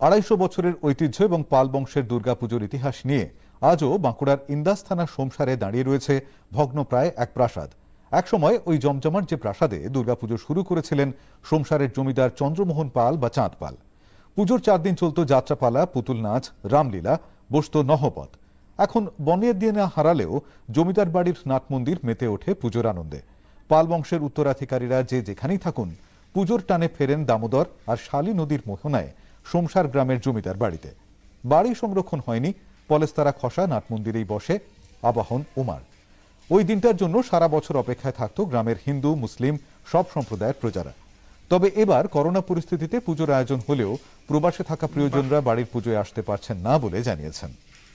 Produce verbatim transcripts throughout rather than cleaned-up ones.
আড়াইশো বছরের ঐতিহ্য এবং পাল বংশের দুর্গাপুজোর ইতিহাস নিয়ে আজও বাঁকুড়ার ইন্দাস থানার সোমসারে দাঁড়িয়ে রয়েছে ভগ্নপ্রায় এক প্রাসাদ। একসময় ওই জমজমাট যে প্রাসাদে দুর্গাপুজো শুরু করেছিলেন সোমসারের জমিদার চন্দ্রমোহন পাল বা চাঁদ পাল। পুজোর চার দিন চলত যাত্রাপালা, পুতুল নাচ, রামলীলা, বসত নহবত। এখন বনের দিয়ে না হারালেও জমিদার বাড়ির নাট মন্দির মেতে ওঠে পুজোর আনন্দে। পাল বংশের উত্তরাধিকারীরা যে যেখানেই থাকুন পুজোর টানে ফেরেন দামোদর আর শালী নদীর মোহনায় সোমসার গ্রামের জমিদার বাড়িতে। বাড়ি সংরক্ষণ হয়নি, পলেস্তারা খসা নাট মন্দিরেই বসে আবাহন উমার। ওই দিনটার জন্য সারা বছর অপেক্ষায় থাকত গ্রামের হিন্দু, মুসলিম সব সম্প্রদায়ের প্রজারা। তবে এবার করোনা পরিস্থিতিতে পুজোর আয়োজন হলেও প্রবাসে থাকা প্রিয়জনরা বাড়ির পুজোয় আসতে পারছেন না বলে জানিয়েছেন।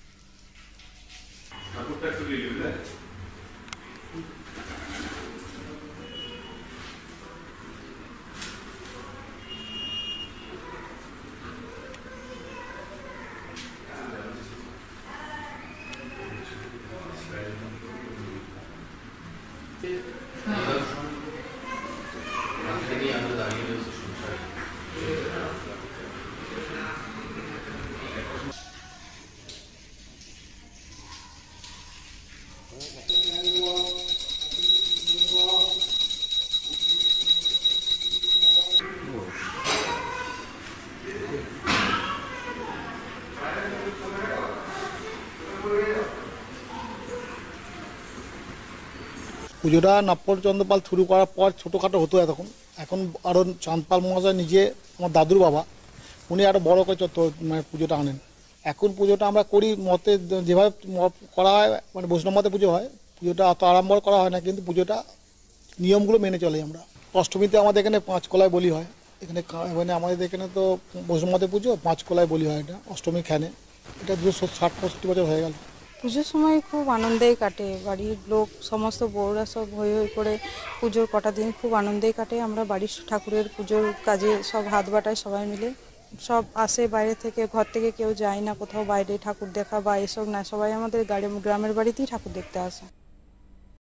পুজোটা নপ্পর চন্দ্রপাল শুরু করার পর ছোটোখাটো হতো তখন। এখন আরও চাঁদপাল মহাশয় নিজে, আমার দাদুর বাবা, উনি আরও বড়ো করে চত্বর মানে পুজোটা আনেন। এখন পুজোটা আমরা করি মতে যেভাবে করা হয়, মানে বৈষ্ণব মতে পুজো হয়। পুজোটা অত আড়ম্বর করা হয় না, কিন্তু পুজোটা নিয়মগুলো মেনে চলে আমরা। অষ্টমীতে আমাদের এখানে পাঁচ কলায় বলি হয়। এখানে মানে আমাদের এখানে তো বৈষ্ণব মতে পুজো, পাঁচ কলায় বলি হয়। এটা অষ্টমী খেনে, এটা দুশো ষাট পঁয়ষট্টি বছর হয়ে গেল। পুজোর সময় খুব আনন্দেই কাটে, বাড়ির লোক সমস্ত বউরা সব হই হই করে পুজোর কটা দিন খুব আনন্দেই কাটে। আমরা বাড়ির ঠাকুরের পুজোর কাজে সব হাত বাটায় সবাই মিলে, সব আসে বাইরে থেকে, ঘর থেকে কেউ যায় না কোথাও বাইরে ঠাকুর দেখা বা এসব না, সবাই আমাদের গ্রামের বাড়িতেই ঠাকুর দেখতে আসে।